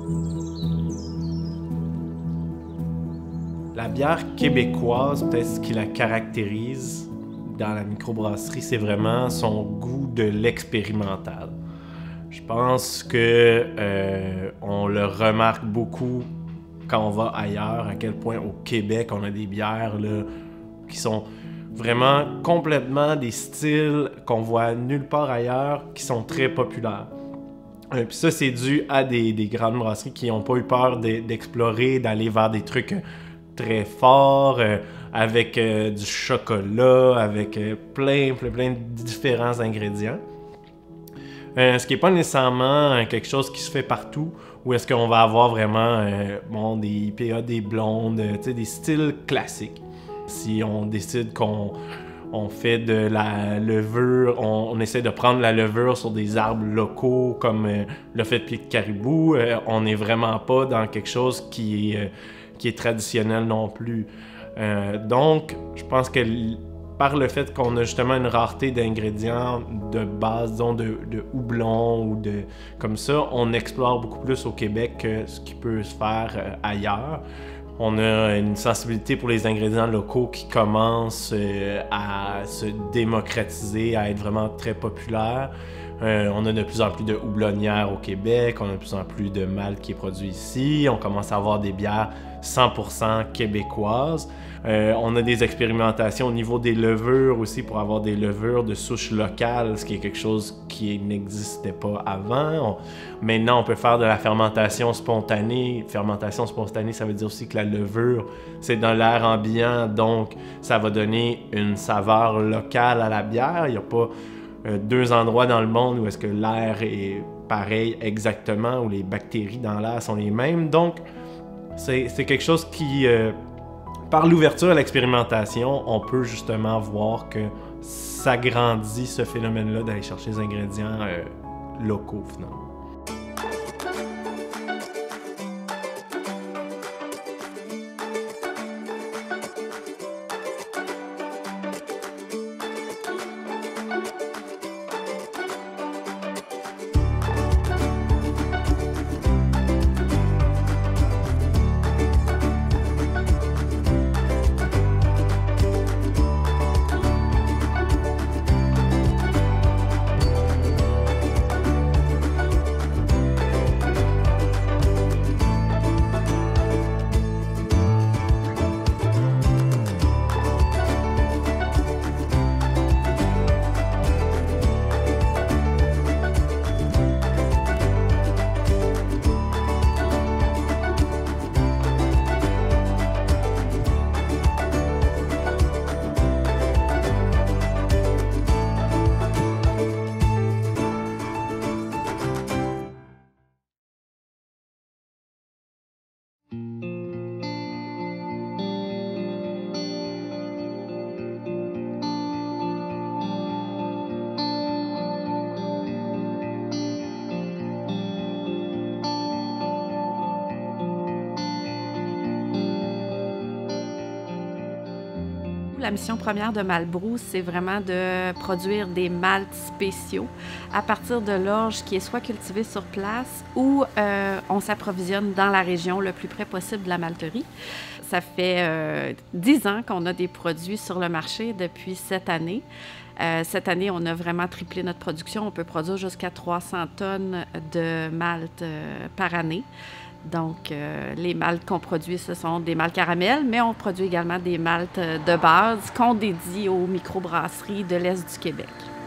La bière québécoise, peut-être ce qui la caractérise dans la microbrasserie, c'est vraiment son goût de l'expérimental. Je pense que on le remarque beaucoup quand on va ailleurs, à quel point au Québec, on a des bières là, qui sont vraiment complètement des styles qu'on voit nulle part ailleurs, qui sont très populaires. Puis ça, c'est dû à des grandes brasseries qui n'ont pas eu peur d'explorer, d'aller vers des trucs très forts, avec du chocolat, avec plein de différents ingrédients. Ce qui n'est pas nécessairement quelque chose qui se fait partout, où est-ce qu'on va avoir vraiment des IPA, des blondes, des styles classiques. Si on décide qu'on fait de la levure, on essaie de prendre la levure sur des arbres locaux comme le fait de pied de caribou, on n'est vraiment pas dans quelque chose qui est traditionnel non plus. Donc, je pense que par le fait qu'on a justement une rareté d'ingrédients de base, disons de houblon ou de comme ça, on explore beaucoup plus au Québec que ce qui peut se faire ailleurs. On a une sensibilité pour les ingrédients locaux qui commence à se démocratiser, à être vraiment très populaire. On a de plus en plus de houblonnières au Québec, on a de plus en plus de malt qui est produit ici, on commence à avoir des bières 100% québécoises. On a des expérimentations au niveau des levures aussi pour avoir des levures de souche locale, ce qui est quelque chose qui n'existait pas avant. Maintenant, on peut faire de la fermentation spontanée. Fermentation spontanée, ça veut dire aussi que la levure, c'est dans l'air ambiant, donc ça va donner une saveur locale à la bière. Il n'y a pas deux endroits dans le monde où est-ce que l'air est pareil exactement, où les bactéries dans l'air sont les mêmes. Donc, c'est quelque chose qui, par l'ouverture à l'expérimentation, on peut justement voir que ça grandit ce phénomène-là d'aller chercher des ingrédients locaux, finalement. La mission première de Malbrou, c'est vraiment de produire des malts spéciaux à partir de l'orge qui est soit cultivée sur place ou on s'approvisionne dans la région le plus près possible de la malterie. Ça fait 10 ans qu'on a des produits sur le marché depuis cette année. Cette année, on a vraiment triplé notre production. On peut produire jusqu'à 300 tonnes de malt par année. Donc, les malts qu'on produit, ce sont des malts caramel, mais on produit également des malts de base qu'on dédie aux microbrasseries de l'Est du Québec.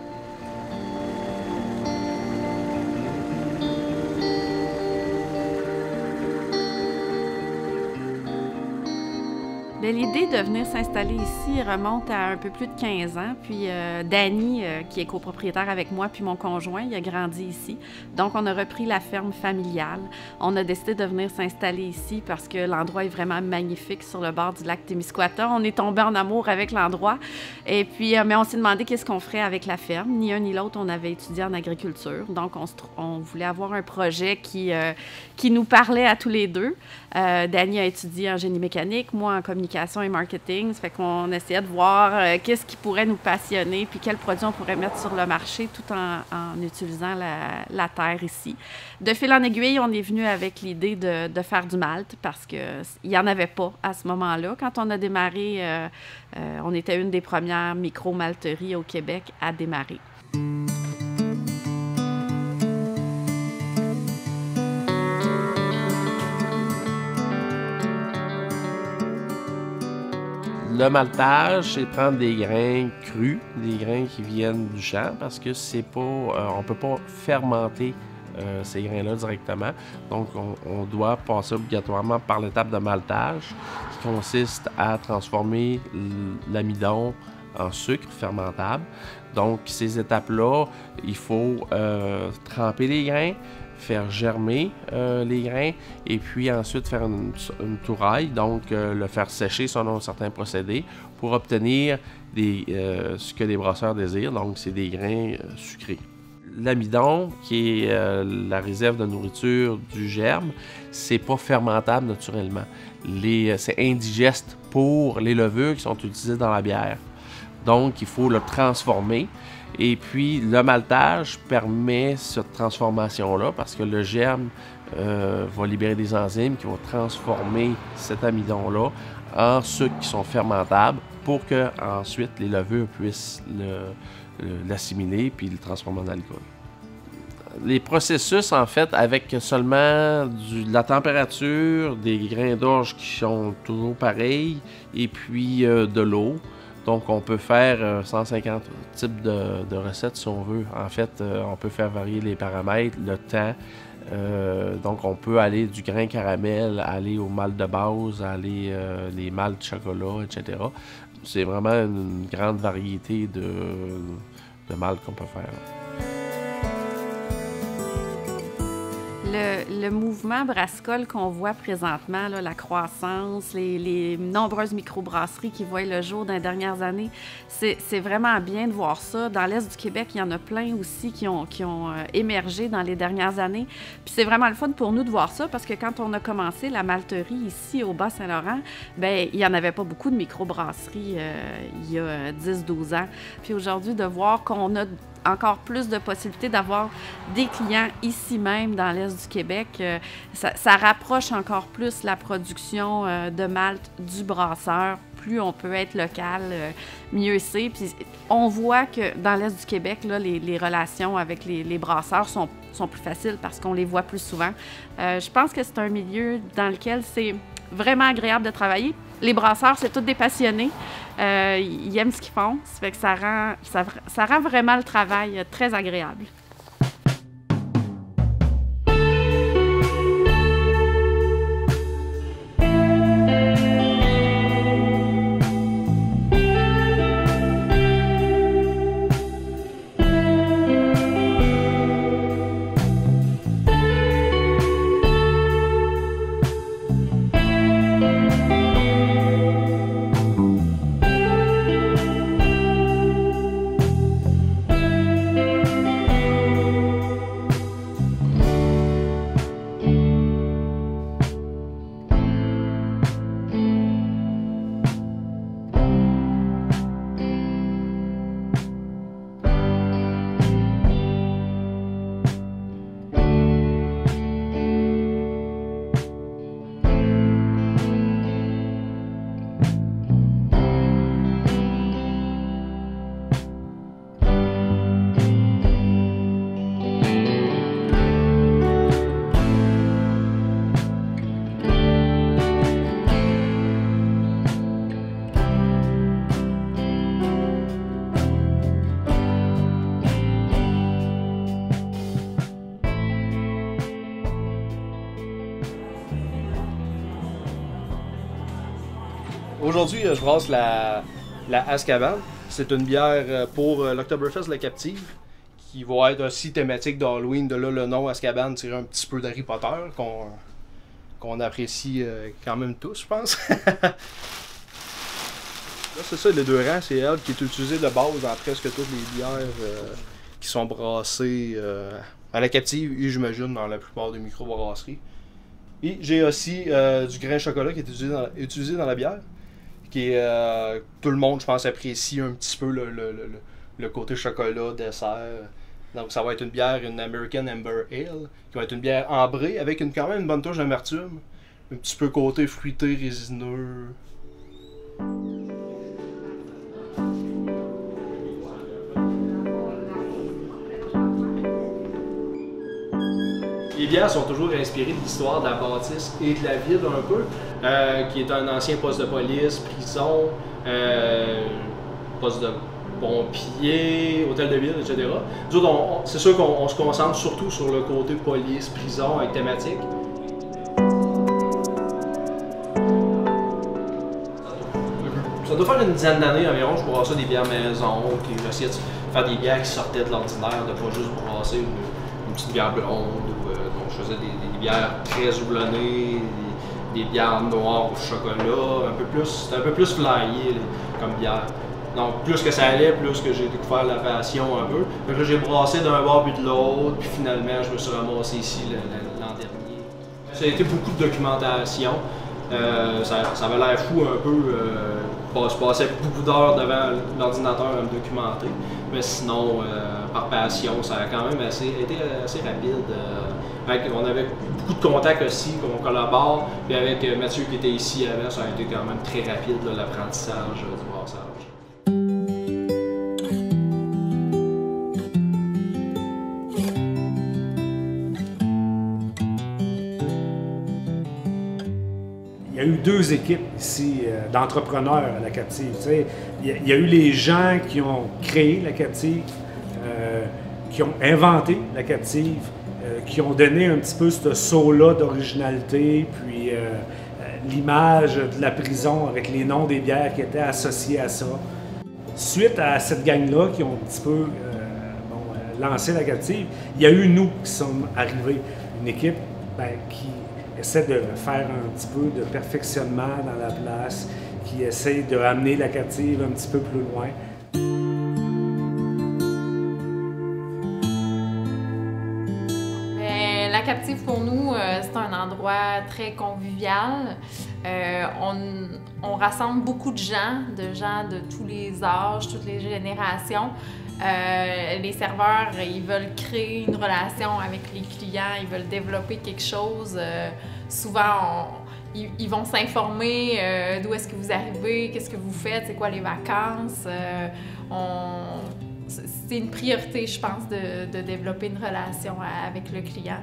L'idée de venir s'installer ici remonte à un peu plus de 15 ans. Puis Danny, qui est copropriétaire avec moi, puis mon conjoint, il a grandi ici. Donc, on a repris la ferme familiale. On a décidé de venir s'installer ici parce que l'endroit est vraiment magnifique sur le bord du lac Témiscouata. On est tombé en amour avec l'endroit. Et puis, mais on s'est demandé qu'est-ce qu'on ferait avec la ferme. Ni un ni l'autre, on avait étudié en agriculture. Donc, on voulait avoir un projet qui nous parlait à tous les deux. Danny a étudié en génie mécanique, moi en communication communication et marketing. Ça fait qu'on essayait de voir qu'est-ce qui pourrait nous passionner, puis quels produits on pourrait mettre sur le marché tout en utilisant la terre ici. De fil en aiguille, on est venu avec l'idée de faire du malt parce qu'il n'y en avait pas à ce moment-là. Quand on a démarré, on était une des premières micro-malteries au Québec à démarrer. Le maltage, c'est prendre des grains crus, des grains qui viennent du champ, parce que c'est pas, on peut pas fermenter ces grains-là directement. Donc, on doit passer obligatoirement par l'étape de maltage, qui consiste à transformer l'amidon en sucre fermentable. Donc, ces étapes-là, il faut tremper les grains, faire germer les grains et puis ensuite faire une touraille, donc le faire sécher selon certains procédés pour obtenir ce que les brasseurs désirent, donc c'est des grains sucrés. L'amidon, qui est la réserve de nourriture du germe, c'est pas fermentable naturellement. C'est indigeste pour les levures qui sont utilisées dans la bière. Donc, il faut le transformer. Et puis, le maltage permet cette transformation-là parce que le germe va libérer des enzymes qui vont transformer cet amidon-là en sucres qui sont fermentables pour que ensuite les levures puissent l'assimiler puis le transformer en alcool. Les processus, en fait, avec seulement de la température, des grains d'orge qui sont toujours pareils et puis de l'eau. Donc, on peut faire 150 types de recettes si on veut. En fait, on peut faire varier les paramètres, le temps. Donc, on peut aller du grain caramel, aller au malt de base, aller les malts de chocolat, etc. C'est vraiment une grande variété de malts qu'on peut faire. Le mouvement brassicole qu'on voit présentement, là, la croissance, les nombreuses microbrasseries qui voient le jour dans les dernières années, c'est vraiment bien de voir ça. Dans l'Est du Québec, il y en a plein aussi qui ont émergé dans les dernières années. Puis c'est vraiment le fun pour nous de voir ça parce que quand on a commencé la malterie ici au Bas-Saint-Laurent, bien, il n'y en avait pas beaucoup de microbrasseries il y a 10-12 ans. Puis aujourd'hui, de voir qu'on a encore plus de possibilités d'avoir des clients ici même dans l'Est du Québec. Ça rapproche encore plus la production de malt du brasseur. Plus on peut être local, mieux c'est. Puis on voit que dans l'Est du Québec, là, les relations avec les brasseurs sont plus faciles parce qu'on les voit plus souvent. Je pense que c'est un milieu dans lequel c'est vraiment agréable de travailler. Les brasseurs, c'est tous des passionnés. Ils aiment ce qu'ils font. Ça fait que ça rend vraiment le travail très agréable. Aujourd'hui, je brasse la Azkaban. C'est une bière pour l'Oktoberfest de la Captive qui va être aussi thématique d'Halloween. De là, le nom Azkaban tiré un petit peu d'Harry Potter qu'on apprécie quand même tous, je pense. Là, c'est ça, les deux rangs, c'est elle qui est utilisée de base dans presque toutes les bières qui sont brassées à la Captive et j'imagine dans la plupart des microbrasseries. Et j'ai aussi du grain chocolat qui est utilisé dans la bière. qui est, tout le monde, je pense, apprécie un petit peu le côté chocolat, dessert. Donc ça va être une bière, une American Amber Ale, qui va être une bière ambrée avec quand même une bonne touche d'amertume. Un petit peu côté fruité, résineux. Les bières sont toujours inspirées de l'histoire de la bâtisse et de la ville un peu, qui est un ancien poste de police, prison, poste de pompier, hôtel de ville, etc. Nous autres, c'est sûr qu'on se concentre surtout sur le côté police, prison avec thématique. Ça doit faire une dizaine d'années environ, je brassais des bières maison, j'essayais de faire des bières qui sortaient de l'ordinaire, de pas juste brasser une petite bière blonde. Donc je faisais des bières très houblonnées, des bières noires au chocolat, c'était un peu plus flyé comme bière. Donc plus que ça allait, plus que j'ai découvert la passion un peu. Donc là j'ai brassé d'un bord puis de l'autre, puis finalement je me suis ramassé ici l'an dernier. Ça a été beaucoup de documentation. Ça avait l'air fou un peu. Je passais beaucoup d'heures devant l'ordinateur à me documenter. Mais sinon, par passion, ça a quand même été assez rapide. On avait beaucoup de contacts aussi, qu'on collabore. Puis avec Mathieu qui était ici avant, ça a été quand même très rapide l'apprentissage du brassage. Il y a eu deux équipes ici d'entrepreneurs à la Captive. Il y a eu les gens qui ont créé la Captive, qui ont inventé la Captive, qui ont donné un petit peu ce saut-là d'originalité, puis l'image de la prison avec les noms des bières qui étaient associés à ça. Suite à cette gang-là qui ont un petit peu lancé la Captive, il y a eu nous qui sommes arrivés, une équipe qui essaie de faire un petit peu de perfectionnement dans la place, qui essaie de ramener la Captive un petit peu plus loin. La Captive, pour nous, c'est un endroit très convivial. On rassemble beaucoup de gens de tous les âges, toutes les générations. Les serveurs, ils veulent créer une relation avec les clients, ils veulent développer quelque chose. Souvent, ils vont s'informer d'où est-ce que vous arrivez, qu'est-ce que vous faites, c'est quoi les vacances. C'est une priorité, je pense, de développer une relation avec le client.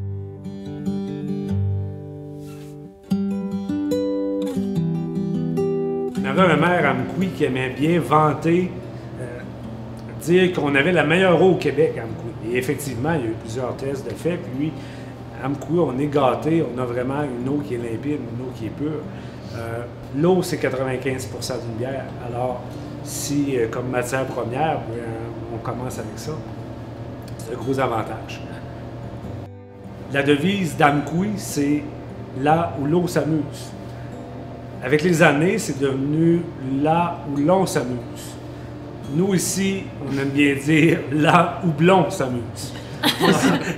On avait un maire à Amkoui qui aimait bien vanter, dire qu'on avait la meilleure eau au Québec à Amkoui. Et effectivement, il y a eu plusieurs tests de fait. Puis, à Amkoui, on est gâté, on a vraiment une eau qui est limpide, une eau qui est pure. L'eau, c'est 95% d'une bière. Alors, si, comme matière première, on commence avec ça, c'est un gros avantage. La devise d'Amkoui, c'est « là où l'eau s'amuse ». Avec les années, c'est devenu « là où l'on s'amuse ». Nous, ici, on aime bien dire « là où blond s'amuse ».